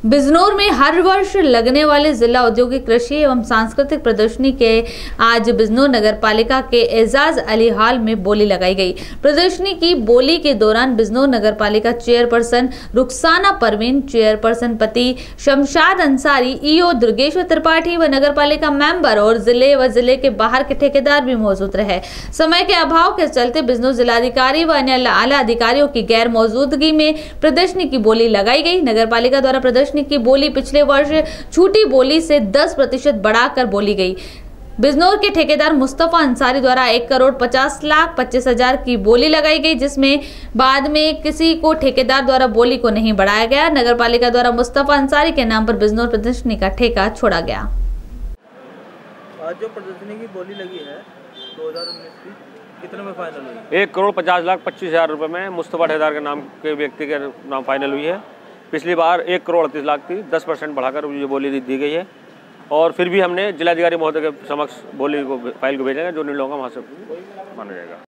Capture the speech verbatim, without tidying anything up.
बिजनौर में हर वर्ष लगने वाले जिला औद्योगिक कृषि एवं सांस्कृतिक प्रदर्शनी के आज बिजनौर नगर पालिका के एजाज अली हॉल में बोली लगाई गई। प्रदर्शनी की बोली के दौरान बिजनौर नगर पालिका चेयरपर्सन रुखसाना परवीन, चेयरपर्सन पति शमशाद अंसारी, ईओ दुर्गेश्वर त्रिपाठी व नगर पालिका मेंबर और जिले व जिले के बाहर के ठेकेदार भी मौजूद रहे। समय के अभाव के चलते बिजनौर जिलाधिकारी व अन्य आला अधिकारियों की गैर मौजूदगी में प्रदर्शनी की बोली लगाई गई। नगर पालिका द्वारा प्रदर्शनी की बोली पिछले वर्ष छूटी बोली से दस प्रतिशत बढ़ाकर बोली गई। बिजनौर के ठेकेदार मुस्तफा अंसारी द्वारा एक करोड़ पचास लाख पच्चीस हजार की बोली लगाई गई, जिसमें बाद में किसी को ठेकेदार द्वारा बोली को नहीं बढ़ाया गया। नगर पालिका द्वारा मुस्तफा अंसारी के नाम पर बिजनौर प्रदर्शनी का ठेका छोड़ा गया। आज जो प्रदर्शनी की बोली लगी है दो हज़ार उन्नीस की, कितने में फाइनल हुई? एक करोड़ पचास लाख पच्चीस हजार रुपये में मुस्तफा ठेकेदार के नाम के व्यक्ति के नाम फाइनल हुई है। पिछली बार एक करोड़ अड़तीस लाख थी, दस परसेंट बढ़ाकर ये बोली दी गई है। और फिर भी हमने जिलाधिकारी महोदय के समक्ष बोली को फाइल को भेजेंगे, जो निर्णय होगा वहाँ से माना जाएगा।